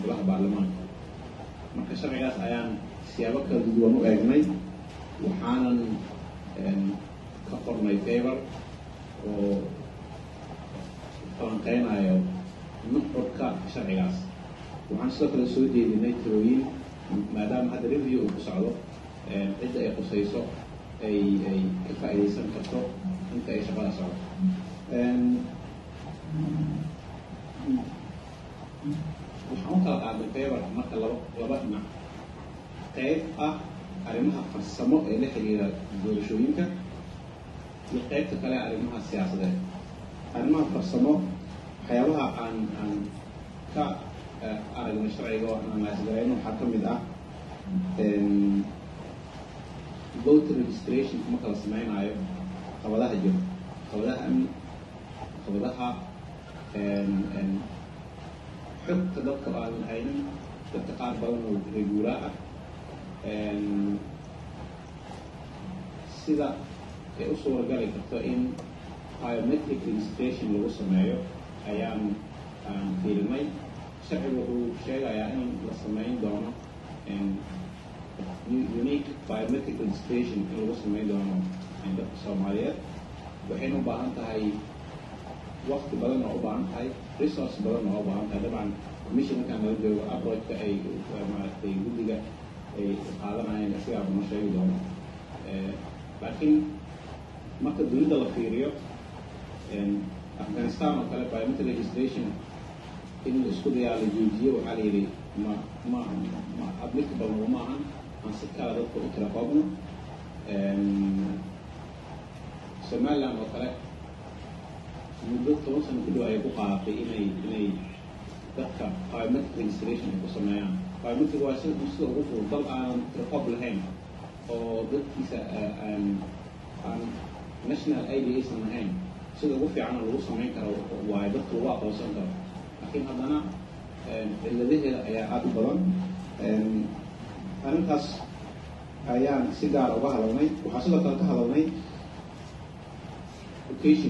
golaha baarlamaanka marka sharcigaas ayaan siyaabo kala duwan u eegnay waxaanan ka qornay paper oo falanqeynayo nuxurka sharcigaas waxaan sidoo kale soo jeedinay tirooyin maadaama hadda review uu ku socdo cidda ay qusayso ay ka faa'iidaysan karto inta ay shaqada socdo waxaan u kala qaaday paper marka laba dhinac qayb ah arrimaha farsamo ee la xiriira doorashooyinka iyo qaybta kale arrimaha siyaasadeed arrimaha farsamo waxyaabaha aan ka aragna sharciga oo aan naasgarayno waxaa ka mid ah voter registration kuma kala samaynayo qabadaha jiro qabadaha amni qabadaha xogta dadka aan haynin dadka qaar badan oo regular ah sida ay u suuragali karto in biometric registration lagu sameeyo ayaan fiirinay sharciga wuxuu sheegayaa in la sameyn doono unique biometric registration in lagu sameyn doono dadka Soomaaliyeed waxayna u baahan tahay waqti badan oo u baahan tahay resource badan oo u baahan tahay dabcan commissionkan laga joogo approachka ay maaragtay guddiga ay qaadanayeen asigaa uma sheegi doono laakiin marka dunida la fiiriyo Afghanistan oo kale biometric registration in la isku dayaa la joojiyo waxaa la yidhi ma applicable uma ahan aan si kala dadka u tira koobno Somaliland oo kale muddo 10 sano ku dhow ayay ku qaadatay inay dadka biometric registration ay ku sameeyaan biometric waa sida ugu fudud dal aan tira koob lahayn oo dadkiisa aan national ID aysan lahayn sida ugu fiican lagu sameyn karo waa dadka lagu aqoonsan karo laakiin haddana ciladaheeda ayaa aad u badan arrintaas ayaan si gaar uga hadalnay waxaa sidoo kale ka hadalnay education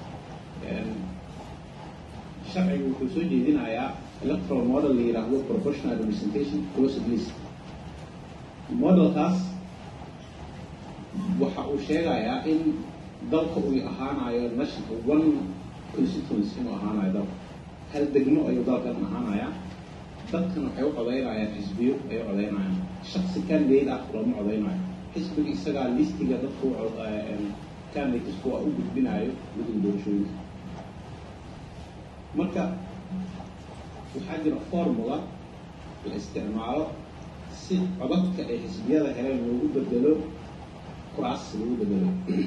sharcigu wuxuu soo jeedinayaa electoral model la yidhaahdo proportional representation closed list modelkaas waxa uu sheegayaa in dalka uu ahaanayo national one constituency inuu ahaanayo dalka hal degmo ayuu dalkan ahaanayaa dadkan waxay u codeynayaan xisbiyo ay u codeynayaan shaksi candidate ah looma codeynayo xisbiga isagaa listiga dadku candidatesku waa u gudbinayo guddiga doorashooyinka marka waxaa jira formula la isticmaalo si codadka ay xisbiyada heleen loogu bedelo kuraas lagu bedelo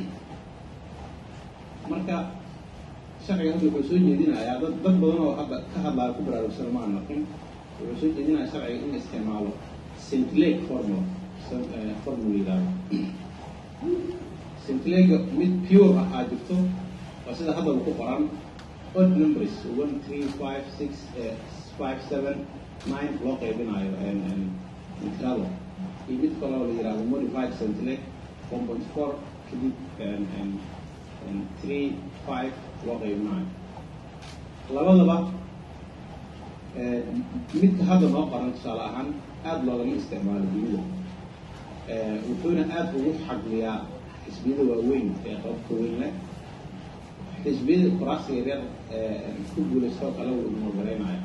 marka sharciga hadda wuxuu soo jeedinayaa dad badan oo hadda ka hadlaya ku baraarugsan ma arkin wuxuu soo jeedinayaa sharciga in la isticmaalo Centilake formula Centilake mid pure ah jirto waa sida hadda ku qoran odd numbers 1 3 5 6 5 7 9 loo qaybinayo intrado iyo mid kale oo la yiraahdo modified Centilake 1.4 kadib 3 5 loo qaybinayo labadaba midka hadda noo qoran tusaale ahaan aad loogama isticmaalo dunida wuxuuna aad ugu xagliyaa xisbiyada waaweyn ee qabka weyn leh xisbiyada kuraasiga reer ku guulaystoo kale uu mogareynayo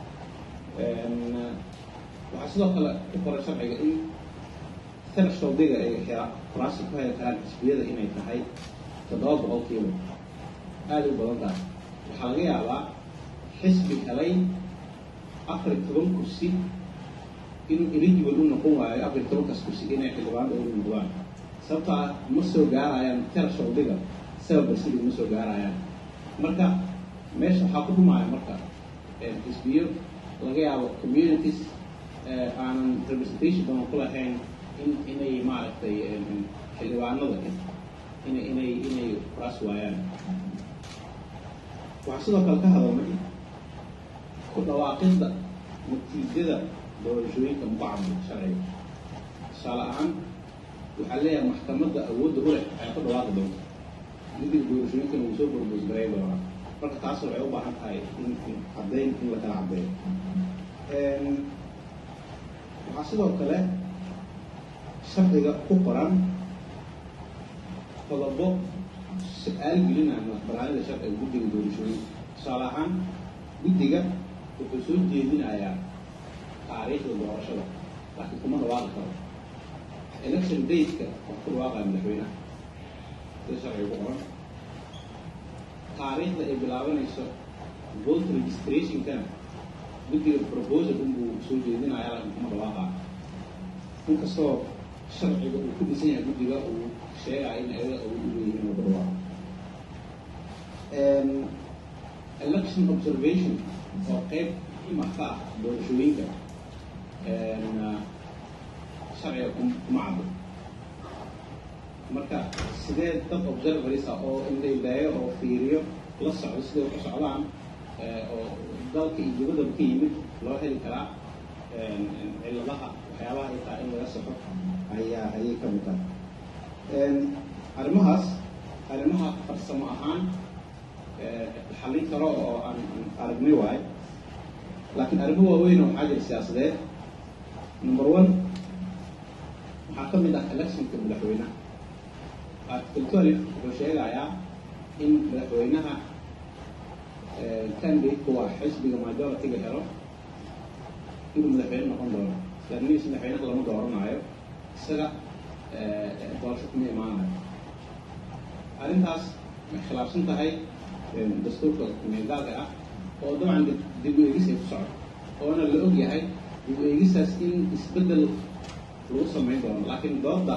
waxaa sidoo kale ku qoran sharciga in thresholdiga ay kuraasi ku heli karaan xisbiyada inay tahay 700 aad u badan tahay waxaa laga yaabaa xisbi helay 14 kursi inuu eligible u noqon waayo 14 kursi inay xildhibaanada u noqdaan sababtoo ah ma soo gaarayaan thresholdiga 7% ma soo gaarayaan marka meesha waxaa ku dhumaya marka xisbiyo laga yaabo communities aanan representation badan ku lahayn inay maaragtay xildhibaanada inay kuraas waayaan waxaa sidoo kale ka hadalnay ku dhawaaqidda natiijada doorashooyinka muqacabka sharciga tusaale ahaan waxaa leeyahay maxkamadda awoodda u leh ayaa ku dhawaaqi doonta guddiga doorashooyinkana wuu soo borboosgareyn doonaa marka taas waxay u baahan tahay in caddayn in la kala caddeeyo waxaa sidoo kale sharciga ku qoran qodobo su-aal gelinaya madaxbanaanida sharciga guddiga doorashooyinka tusaale ahaan guddiga wuxuu soo jeedinayaa taariikhda doorashada laakiin kuma dhawaaqi karo election date-ka wax ku dhawaaqaya madaxweynaha sida sharciga ku qoran taariikhda ay bilaabanayso vote registration-kana guddiga proposal unbuu soo jeedinaya laakiin kuma dhawaaqaa inkastoo sharciga uu ku dhisan yahay guddiga uu sheegaya in ayaga awood u leeyihiin oo dhawaaqo election observation oo qayb ka ah doorashooyinka sharciga kuma caddo marka sidee dad observers ah oo indhaydaayo oo fiiriyo la socdo siday ku socdaan oo dalka iyo dibadaba ka yimid loo heli karaa cilladaha waxyaabaha ay tahay in laga soxo ayay ka mid tahay arrimaha farsamo ahaan xallin karo oo aan aragnay waayo laakiin arrimo waaweyn oo waxaa jira siyaasadeed number 1 waxaa ka mid ah electionka madaxweynaha article 12 wuxuu sheegayaa in madaxweynaha candidate waa xisbiga majority-ga helo inuu madaxweyne noqon doono laakiin madaxweynaha lama dooranayo isaga doorasho kuma imaanayo arrintaas waxay khilaafsan tahay dastuurka meelgaalka ah oo dabcan dib u eegis ay ku socdo oona la og yahay dib u eegistaas in isbeddel lagu samayn doono laakiin doodda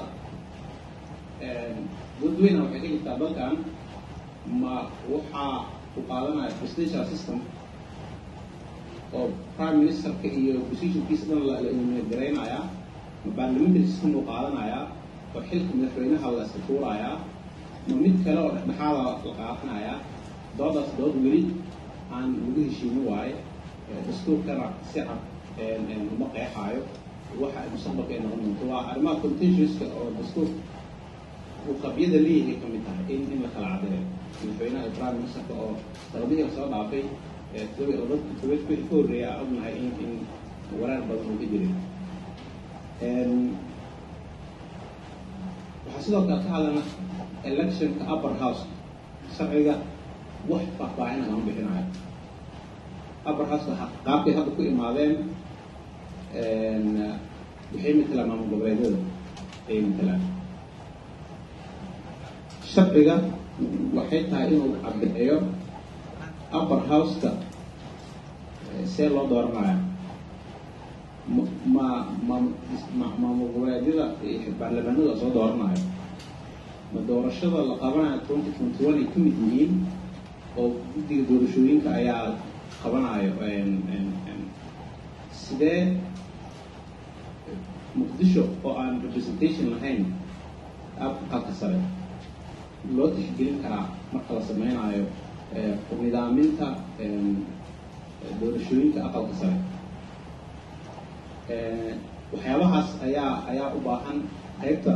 dadweyna waxay ka jirtaa dalkan ma waxaa u qaadanaya presidential system oo prime ministerka iyo positionkiisa dhan la imeedgaraynayaa ma parliamentary system uu qaadanayaa oo xilka madaxweynaha la iska tuurayaa ma mid kale oo dhexdhexaada la qaadanayaa doodaas dood weli aan lagu heshiinin waaye dastuurkana si cad uma qeexaayo waxa mustaqbalka ay noqon doonto waa arrimaha contentioska oo dastuur uu qabyada leeyahay ka mid tahay in la kala cadeeyo madaxweynaha iyo prime ministerka oo talabihii la soo dhaafay wixii ka horreeya aan ognahay in wareer badan uu ka jiray waxaa sidoo kale ka hadlana electionka upper house sharciga wax faahfaahin lama bixinayo upper house qaabkay hadda ku imaadeen waxay matalaan maamul goboleedyada ayay matalaan sharciga waxay tahay inuu caddeeyo upper house-ka see loo dooranaya maamul goboleedyada iyo baarlamaanada soo dooranayo ma doorashada la qabanayo 2021 ay ka mid yihiin oo guddiga doorashooyinka ayaa qabanayo sidee muqdisho oo aan representation lahayn aqalka sare loo tixgelin karaa marka la sameynayo nidaaminta doorashooyinka aqalka sare waxyaabahaas ayaa u baahan qaybta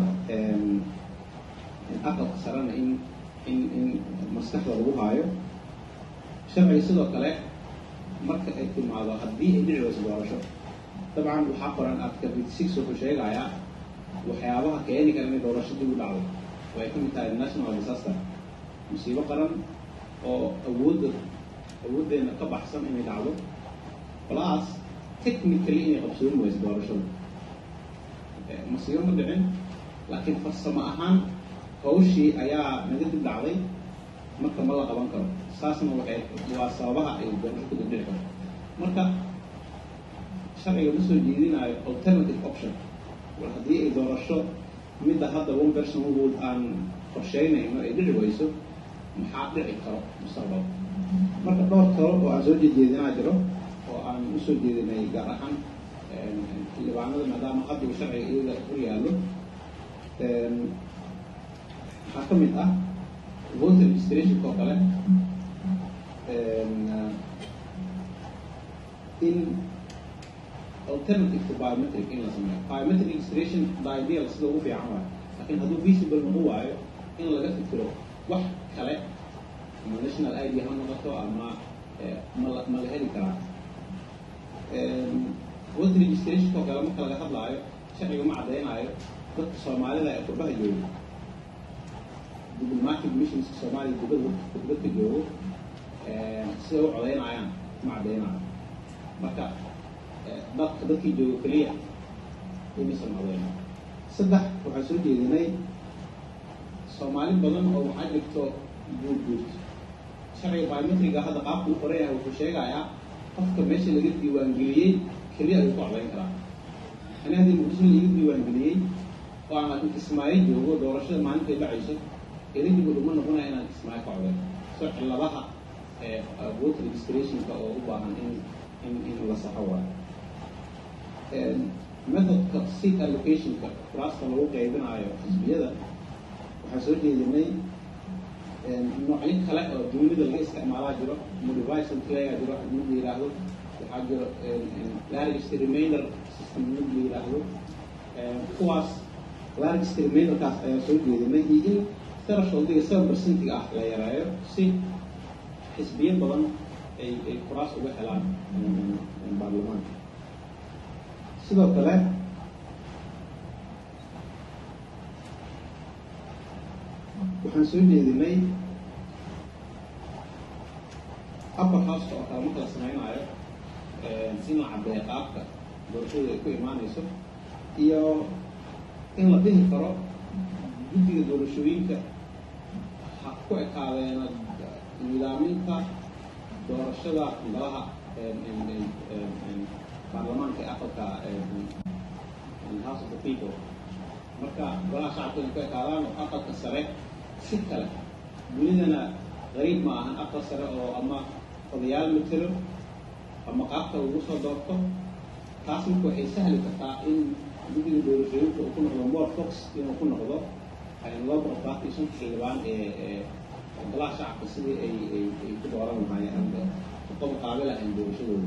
aqalka sarena in maskaxda lagu haayo sharciga sidoo kale marka ay timaado haddii ay dhici wayso doorasho dabcan waxaa qoran article 56 wuxuu sheegayaa waxyaabaha keeni kara inay doorasho dib u dhacdo oo ay ka mid tahay national disaster musiibo qaran oo awooddeena ka baxsan inay dhacdo plus technically inay qabsoomi wayso doorashada musiibo ma dhicin laakiin farsamo ahaan hawshii ayaa naga dib dhacday marka ma la qaban karo saasna waa sababaha ay doorasho ku dib dhici karto marka sharciga ma soo jeedinayo alternative option war haddii ay doorasho midda hadda one person wood aan qorsheynayno ay dhici wayso maxaa dhici karo mustaqbalka marka dhowr talo oo aan soo jeedinaa jiro oo aan usoo jeedinay gaar ahaan xildhibaanada maadaama hadda uu sharciga iyaga hor yaallo waxaa ka mid ah voter registrationka oo kale in alternative to biometric in la sameeyo biometric registration the ideal sida ugu fiican waayo laakiin hadduu visible noqon waayo in laga fikiro wax kale ama national ID ha noqoto ama ma la heli karaa voter registration oo kale marka laga hadlaayo sharciga ma cadeynayo dadka Soomaalida ee qurbaha jooga diplomatic missions Somali dibadda joogo sida u codeynayaan ma cadeynayo marka dadkii jooga kaliya inaysan codeyn saddex waxaa soo jeedinay Soomaali badan oo waxaa jirto guud sharciga biometriga hadda qaabku u qoran yahay wuxuu sheegayaa qofka meesha laga diiwaangeliyey kaliya ayuu ku codeyn karaa أنا هذه المسؤولية اللي يجري وانجليين وأنا كنت إسماعيل جوجو دورشة ما عندي بعيشة إذا يجيبوا لمن هنا أنا إسماعيل قاعدة سواء على لها vote registration كأوروبا عن إن وصحوا method seat allocation كراس كلو قاعدين على حسب هذا وحصل لي إني نوعين خلق جملة اللي استعمالها جرا موديفايس تلاقي جرا مودي راهو حاجة large remainder system اللي راهو خلاص large remainder كاس سوي جديد ما يجي ترى شغل دي 7% أحلى يا رايو سي حسبيا بدن أي كراس وبحلان من البرلمان سبب كلام وحنسوي جديد ما upper house أو مثلا سنين عايو in la cadeeyo qaabka doorashada ay ku imaanayso iyo in la dhihi karo guddiga doorashooyinka ha ku ekaadeena nidaaminta doorashada golaha baarlamaanka ee aqalka House of the People marka golaha shacabka ay ku ekaadaan oo aqalka sare si kale dunidana qariib ma ahan aqal sare oo ama odayaal matalo أما قابته ووصل ضغطه تاسم كويس سهل كتا إن يجي الدورشين ويكون الأمور فوكس يكون هذا يعني الله برضه يسون حيوان بلا شعب بس أي كدوره معي عند طبعا قابلة عند الدورشين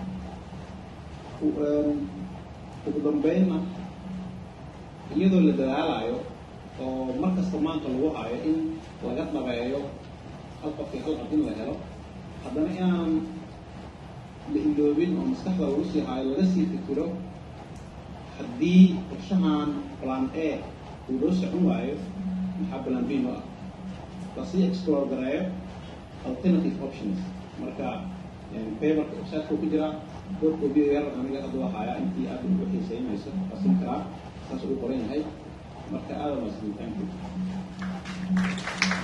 وقدام بيننا يدل الدلالة عليه ومركز كمان طلبوه عليه إن وجدنا بعيه خلق في خلق الدين وهذا حضرنا يعني لإنجابين ومستحضر روسيا على الرسي فكره حدي الشهان بلان A وروسيا عموايف نحب بلان B نوع بس هي explore دراية alternative options مركا يعني paper شاتكو كجرا دوركو بيو يرى أنا قد أدوها حياة انتي أبن بحي سيء ما يصير بس انكرا ساسو قرين هاي مركا هذا مسلم thank you